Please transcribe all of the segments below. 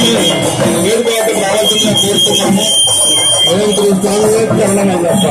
వేడుక వద్దకు రావాల్సిందిగా కోరుతున్నాము. శరణం అయ్యప్ప.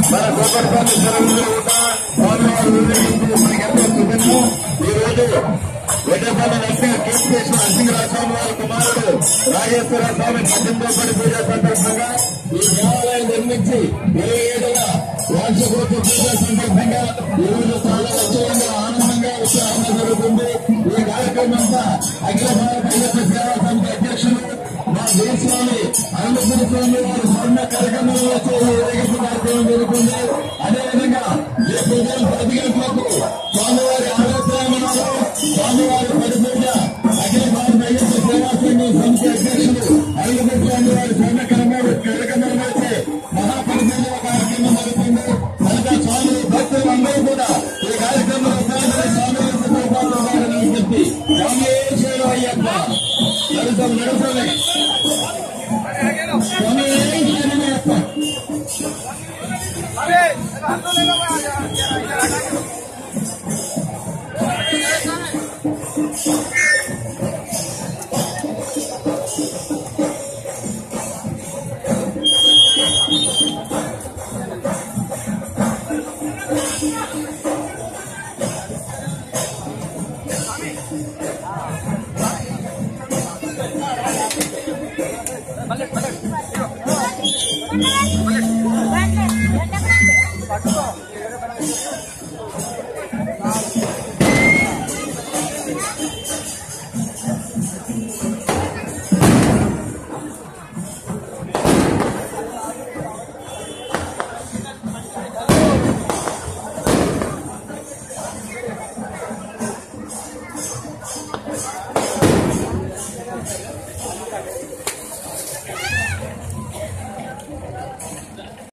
మన కూకట్పల్లి చెరువులో కూడా స్వామివారి ఊరేగింపు మనకెంతో శుభ్రం. ఈ రోజు వెడ్డపల్లి నరసింహ కేశేశ్వర నరసింహరావు స్వామి వారి కుమారుడు రాజేశ్వర స్వామి 18వ పూజా సందర్భంగా ఈ దేవాలయం నిర్మించి 27వ వార్షికోత్సవ పూజా సందర్భంగా ఈ రోజు చాలా ఉత్సవంగా ఆనందంగా ఉత్సాహంగా జరుగుతుంది. ఈ కార్యక్రమం అంతా అఖిల భారత అయ్యప్ప సేవా సమితి అధ్యక్షులు మా దేశవామి అనంతపురి స్వామి వారి స్వర్ణ కార్యక్రమంలో ఊరేగింపు కార్యక్రమం జరుగుతుంది. అదేవిధంగా రేపు ఉదయం 10 గంటలకు స్వామివారి ఆలోచనలో స్వామివారి పరిపూజ అఖిల భారత అయ్యప్ప సేవా సంఘం సమితి అధ్యక్షులు అనంతపురి స్వామి వారి స్వర్ణ కార్యక్రమంలో మహాపరిపూజ కార్యక్రమం జరుగుతుంది. కనుక స్వామి భక్తులందరూ కూడా ఈ కార్యక్రమంలో స్వామి చెప్పి స్వామి శరణు అయ్యప్ప నడుసమే స్వామి శరణయ్యప్ప. Balik.